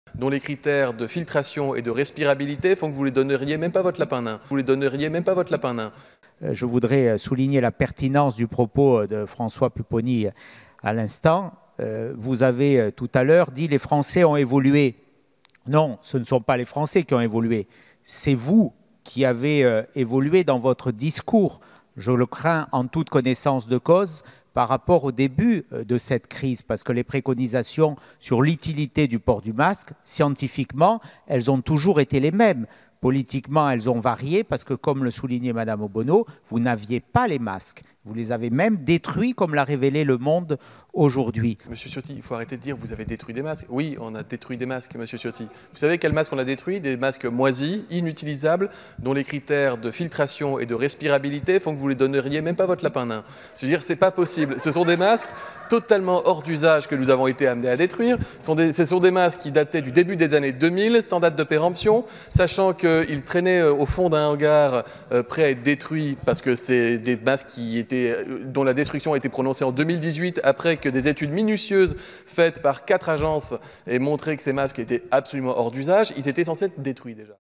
dont les critères de filtration et de respirabilité font que vous ne les donneriez même pas votre lapin nain. Vous ne les donneriez même pas votre lapin nain. Je voudrais souligner la pertinence du propos de François Pupponi à l'instant. Vous avez tout à l'heure dit « les Français ont évolué ». Non, ce ne sont pas les Français qui ont évolué. C'est vous qui avez évolué dans votre discours, je le crains en toute connaissance de cause, par rapport au début de cette crise, parce que les préconisations sur l'utilité du port du masque, scientifiquement, elles ont toujours été les mêmes. Politiquement, elles ont varié parce que, comme le soulignait Mme Obono, vous n'aviez pas les masques. Vous les avez même détruits, comme l'a révélé Le Monde aujourd'hui. Monsieur Ciotti, il faut arrêter de dire que vous avez détruit des masques. Oui, on a détruit des masques, monsieur Ciotti. Vous savez quels masques on a détruits? Des masques moisis, inutilisables, dont les critères de filtration et de respirabilité font que vous ne les donneriez même pas votre lapin nain. Je veux dire, c'est pas possible. Ce sont des masques totalement hors d'usage que nous avons été amenés à détruire. Ce sont des masques qui dataient du début des années 2000, sans date de péremption, sachant qu'ils traînaient au fond d'un hangar prêt à être détruits parce que c'est des masques dont la destruction a été prononcée en 2018 après que des études minutieuses faites par 4 agences aient montré que ces masques étaient absolument hors d'usage. Ils étaient censés être détruits déjà.